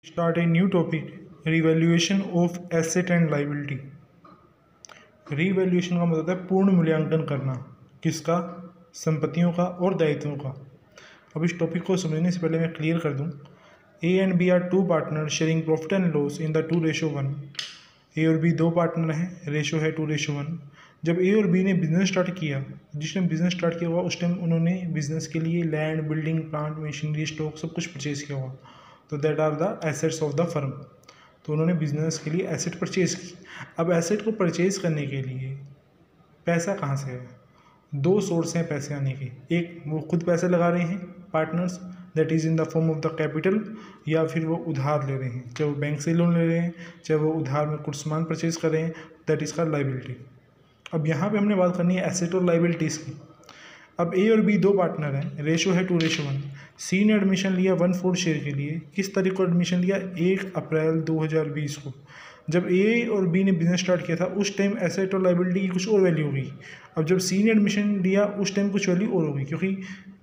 Start a new topic, revaluation of asset and liability. Revaluation का मतलब है पूर्ण मूल्यांकन करना, किसका? संपत्तियों का और दायित्वों का। अब इस टॉपिक को समझने से पहले मैं क्लियर कर दूं, A and B are two partner sharing profit and loss in the 2:1। A और बी दो पार्टनर हैं, रेशो है 2:1। जब ए और बी ने बिजनेस स्टार्ट किया, जिस टाइम बिजनेस स्टार्ट किया हुआ उस टाइम उन्होंने बिजनेस के लिए land, building, plant, machinery, stock सब कुछ परचेज किया हुआ, तो that are the assets of the firm. तो उन्होंने बिजनेस के लिए एसेट परचेज की। अब एसेट को परचेज करने के लिए पैसा कहाँ से है? दो सोर्स हैं पैसे आने के। एक, वो खुद पैसे लगा रहे हैं partners, that is in the form of the capital, या फिर वो उधार ले रहे हैं, चाहे वो बैंक से लोन ले रहे हैं, चाहे वो उधार में कुछ सामान परचेज कर रहे हैं, दैट इज़ का लाइबिलिटी। अब यहाँ पे हमने बात करनी है एसेट और लाइबिलिटीज़ की। अब ए और बी दो पार्टनर हैं, रेशो है 2:1। सी ने एडमिशन लिया 1/4 शेयर के लिए। किस तारीख को एडमिशन लिया? 1 अप्रैल 2020 को। जब ए और बी ने बिजनेस स्टार्ट किया था उस टाइम एसेट और लाइबिलिटी की कुछ और वैल्यू होगी। अब जब सी ने एडमिशन लिया उस टाइम कुछ वैल्यू और होगी, क्योंकि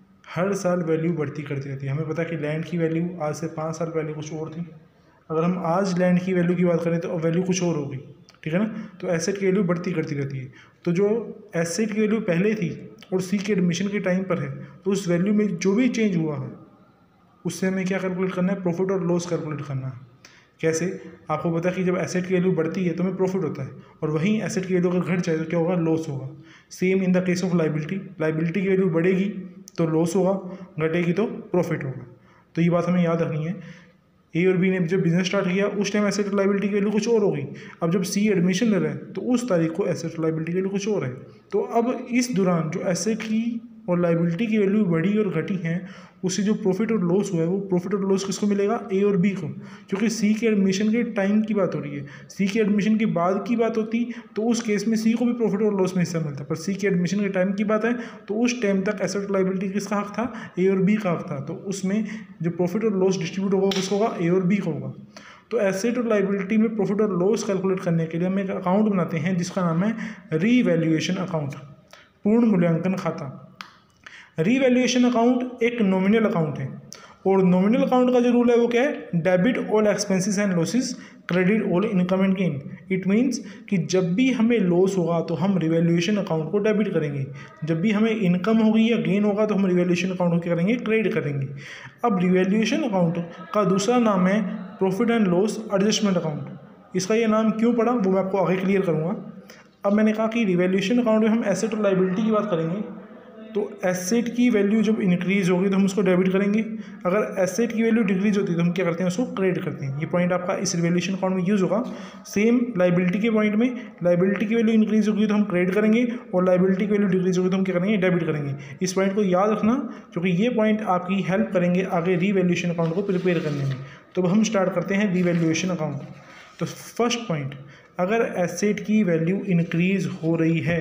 हर साल वैल्यू बढ़ती करती रहती है। हमें पता है कि लैंड की वैल्यू आज से 5 साल पहले कुछ और थी। अगर हम आज लैंड की वैल्यू की बात करें तो वैल्यू कुछ और होगी, ठीक है ना। तो एसेट की वैल्यू बढ़ती करती रहती है। तो जो एसेट की वैल्यू पहले थी और सी के एडमिशन के टाइम पर है, तो उस वैल्यू में जो भी चेंज हुआ है उससे हमें क्या कैलकुलेट करना है? प्रॉफिट और लॉस कैलकुलेट करना है। कैसे? आपको पता है कि जब एसेट की वैल्यू बढ़ती है तो हमें प्रॉफिट होता है, और वहीं एसेट की वैल्यू अगर घट जाए तो क्या होगा? लॉस होगा। Same in the case of liability, liability की वैल्यू बढ़ेगी तो लॉस होगा, घटेगी तो प्रॉफिट होगा। तो ये बात हमें याद रखनी है। ए और बी ने जब बिजनेस स्टार्ट किया उस टाइम एसेट और लाइबिलिटी की वैल्यू कुछ और होगी। अब जब सी एडमिशन ले रहा है तो उस तारीख को एसेट और लाइबिलिटी की वैल्यू कुछ और है। तो अब इस दौरान जो एसेट की और लाइबिलिटी की वैल्यू बढ़ी और घटी हैं, उससे जो प्रॉफिट और लॉस हुआ है वो प्रॉफिट और लॉस किसको मिलेगा? ए और बी को, क्योंकि सी के एडमिशन के टाइम की बात हो रही है। सी के एडमिशन के बाद की बात होती तो उस केस में सी को भी प्रॉफिट और लॉस में हिस्सा मिलता, पर सी के एडमिशन के टाइम की बात है तो उस टाइम तक एसेट और लाइबिलिटी किसका हक था? ए और बी का हक था। तो उसमें जो प्रॉफिट और लॉस डिस्ट्रीब्यूट होगा किसको होगा? ए और बी को होगा। तो एसेट और लाइबिलिटी में प्रॉफिट और लॉस कैलकुलेट करने के लिए हम एक अकाउंट बनाते हैं जिसका नाम है रीवैल्यूएशन अकाउंट, पूर्ण मूल्यांकन खाता। रीवैल्यूएशन अकाउंट एक नॉमिनल अकाउंट है, और नॉमिनल अकाउंट का जो रूल है वो क्या है? Debit all expenses and losses, credit all income and gain. It means कि जब भी हमें लॉस होगा तो हम रिवैल्यूएशन अकाउंट को डेबिट करेंगे, जब भी हमें इनकम होगी या गेन होगा तो हम रिवैल्यूएशन अकाउंट को क्या करेंगे? क्रेडिट करेंगे। अब रिवैल्यूएशन अकाउंट का दूसरा नाम है profit and loss adjustment account. इसका ये नाम क्यों पड़ा वो मैं आपको आगे क्लियर करूँगा। अब मैंने कहा कि रिवैल्यूएशन अकाउंट में हम एसेट और लाइबिलिटी की बात करेंगे, तो एसेट की वैल्यू जब इंक्रीज़ होगी तो हम उसको डेबिट करेंगे, अगर एसेट की वैल्यू डिक्रीज होती है तो हम क्या करते हैं? उसको क्रेडिट करते हैं। ये पॉइंट आपका इस रिवैल्यूएशन अकाउंट में यूज़ होगा। सेम लाइबिलिटी के पॉइंट में, लाइबिलिटी की वैल्यू इंक्रीज होगी तो हम क्रेडिट करेंगे, और लाइबिलिटी की वैल्यू डिक्रीज होगी तो हम क्या करेंगे? डेबिट करेंगे। इस पॉइंट को याद रखना, क्योंकि ये पॉइंट आपकी हेल्प करेंगे आगे रीवैल्यूएशन अकाउंट को प्रिपेयर करने में। तो अब हम स्टार्ट करते हैं रीवैल्यूएशन अकाउंट। तो फर्स्ट पॉइंट, अगर एसेट की वैल्यू इंक्रीज हो रही है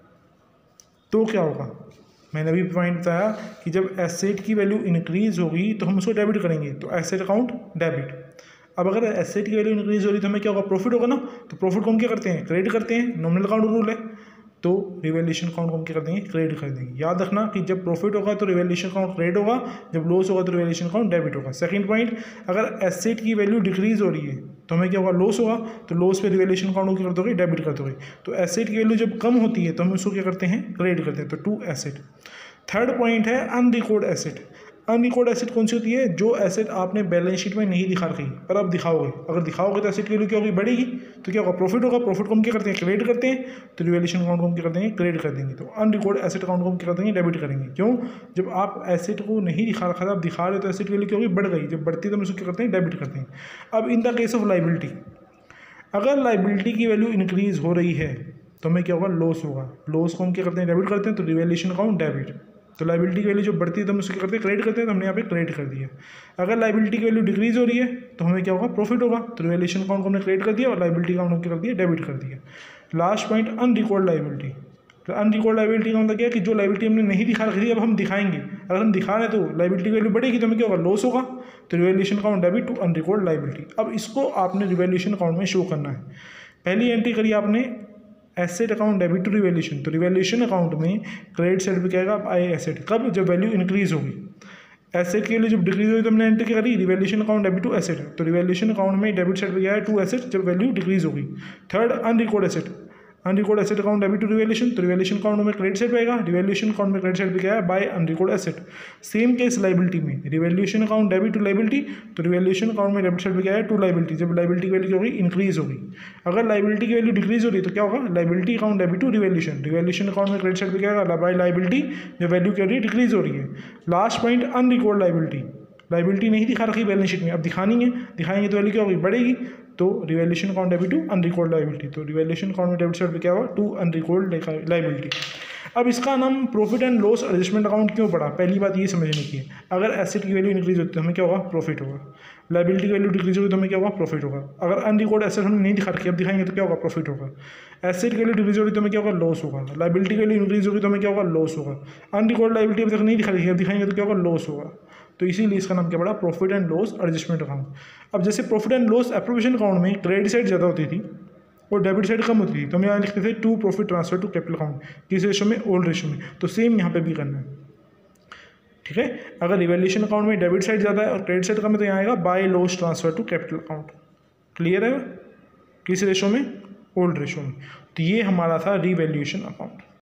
तो क्या होगा? मैंने अभी पॉइंट बताया कि जब एसेट की वैल्यू इंक्रीज होगी तो हम उसको डेबिट करेंगे, तो एसेट अकाउंट डेबिट। अब अगर एसेट की वैल्यू इंक्रीज हो रही तो हमें क्या होगा? प्रॉफिट होगा ना, तो प्रॉफिट को हम क्या करते हैं? क्रेडिट करते हैं, नॉमिनल अकाउंट रूल है। तो रिवैल्यूएशन अकाउंट को हम क्या कर देंगे? क्रेडिट कर देंगे। याद रखना कि जब प्रॉफिट होगा तो रिवैल्यूएशन अकाउंट क्रेडिट होगा, जब लॉस होगा तो रिवैल्यूएशन अकाउंट डेबिट होगा। सेकंड पॉइंट, अगर एसेट की वैल्यू डिक्रीज हो रही है तो हमें क्या होगा? लॉस होगा, तो लॉस पे रिवैल्यूएशन अकाउंट को क्या कर दोगे? डेबिट कर दोगे। तो एसेट की वैल्यू जब कम होती है तो हम उसको क्या करते हैं? क्रेडिट करते हैं। तो टू एसेट। थर्ड पॉइंट है अनरिकॉर्ड एसेट। अनरिकॉर्ड एसेट कौन सी होती है? जो एसेट आपने बैलेंस शीट में नहीं दिखा रखी पर अब दिखाओगे। अगर दिखाओगे तो एसेट की वैल्यू क्या होगी? बढ़ेगी। तो क्या होगा? प्रॉफिट होगा। प्रॉफिट को हम क्या करते हैं? क्रेडिट करते हैं। तो रिवैल्यूएशन अकाउंट को हम क्या करते हैं? क्रेडिट कर देंगे। तो अनरिकॉर्ड एसेट अकाउंट को हम क्या कर देंगे? डेबिट करेंगे। क्यों? जब आप एसेट को नहीं दिखा रखा था, आप दिखा रहे हो तो एसेट की वैल्यू क्या होगी? बढ़ गई। जब बढ़ती है तो हम उसको क्या करते हैं? डेबिट करते हैं। अब in the case of liability, अगर लाइबिलिटी की वैल्यू इंक्रीज हो रही है तो हमें क्या होगा? लॉस होगा। लॉस को हम क्या करते हैं? डेबिट करते हैं। तो रिवैल्यूएशन अकाउंट डेबिट। तो लाइबिलिटी की वैल्यू जब बढ़ती है तो हम उसको क्या करते हैं? क्रेडिट करते हैं। तो हमने यहाँ पे क्रेडिट कर दिया। अगर लाइबिलिटी की वैल्यू डिक्रीज हो रही है तो हमें क्या होगा? प्रॉफिट होगा। तो रिवैल्यूएशन अकाउंट को हमने क्रेडिट कर दिया और लाइबिलिटी अकाउंट को क्या कर दिया? डेबिट कर दिया। Last point, unrecord liability. तो अनरिकॉर्ड लाइबिलिटी का मतलब क्या है कि जो लाइबिलिटी हमने नहीं दिखा रखी थी अब हम दिखाएंगे। अगर हम दिखा रहे हैं तो लाइबिलिटी की वैल्यू बढ़ेगी तो हमें क्या होगा? लॉस होगा। तो revaluation account debit to unrecord liability. अब इसको आपने रिवैल्यूएशन अकाउंट में शो करना है। पहली एंट्री करी आपने asset account debit to revaluation. तो रिवैल्यूएशन अकाउंट में क्रेडिट साइड पे क्या आएगा? आई एसेट। कब? जब वैल्यू इंक्रीज होगी। एसेट के लिए जब डिक्रीज हुई तो हमने एंट्री क्या करी, revaluation account debit to asset है, तो रिवैल्यूएशन अकाउंट में डेबिट साइड पे क्या है, टू एसेट जब वैल्यू डिक्रीज होगी। Third unrecord asset, unrecord asset account debit to revaluation, तो रिवैल्यूएशन अकाउंट में क्रेडिट साइड पे आएगा, रिवैल्यूएशन अकाउंट में क्रेडिट साइड पे क्या है, by unrecord asset. Same case liability में, revaluation account debit to liability, तो रिवैल्यूएशन अकाउंट में डेबिट साइड पे क्या है, टू लाइबिलिटी, जब लाइबिलिटी की वैल्यू क्या होगी, इंक्रीज होगी। अगर लाइबिलिटी की वैल्यू डिक्रीज हो रही है तो क्या होगा, liability account debit to revaluation, revaluation account में क्रेडिट साइड पे क्या होगा, बाय लाइबिलिटी, जब वैल्यू क्या हो रही है, डिक्रीज हो रही है। Last point unrecord liability, liability नहीं दिखा रखी बैलेंस शीट में, अब दिखानी है, दिखाएंगे तो वैल्यू क्या होगी, बढ़ेगी, तो revaluation account debit to unrecord liability, तो रिवैल्यूएशन अकाउंट में डेबिट साइड पे क्या होगा, टू अनरिकॉर्ड लाइबिलिटी। अब इसका नाम profit and loss adjustment account क्यों पड़ा, पहली बात ये समझने की है, अगर एसेट की वैल्यू इंक्रीज होती है तो हमें क्या होगा, प्रॉफिट होगा, लाइबिलिटी की वैल्यू डिक्रीज होगी तो हमें क्या होगा, प्रॉफिट होगा। अगर अनरिकॉर्ड एसेट हमने नहीं दिखा रखी, अब दिखाएंगे तो क्या होगा, प्रॉफिट होगा। एसेट की वैल्यू डिक्रीज होगी तो हमें क्या होगा, लॉस होगा। लाइबिलिटी की वैल्यू इंक्रीज होगी तो हमें क्या होगा, लॉस होगा। अनरिकॉर्ड लाइबिलिटी अभी तक नहीं दिखा रखी है, अब दिखाएंगे तो क्या होगा, लॉस होगा। तो इसीलिए इसका नाम क्या पड़ा, profit and loss adjustment account. अब जैसे profit and loss appropriation account में क्रेडिट साइड ज़्यादा होती थी और डेबिट साइड कम होती थी, तो हम यहाँ लिखते थे to profit transfer to capital account, किस रेशो में, ओल्ड रेशो में। तो सेम यहाँ पे भी करना है, ठीक है। अगर रिवैल्यूएशन अकाउंट में डेबिट साइड ज़्यादा है और क्रेडिट साइड कम है तो यहाँ आएगा by loss transfer to capital account. Clear है, किस रेशो में, ओल्ड रेशो में। तो ये हमारा था रिवैल्यूएशन अकाउंट।